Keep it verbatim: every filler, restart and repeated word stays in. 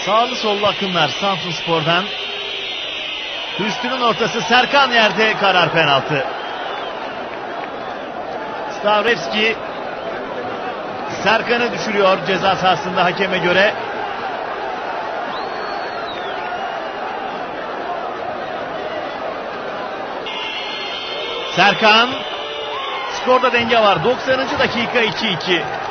Sağlı sollu akımlar Samsunspor'dan. Hüsnü'nün ortası, Serkan yerde, karar penaltı. Stavrovski Serkan'ı düşürüyor ceza sahasında hakeme göre. Serkan, skorda denge var. doksanıncı dakika iki iki.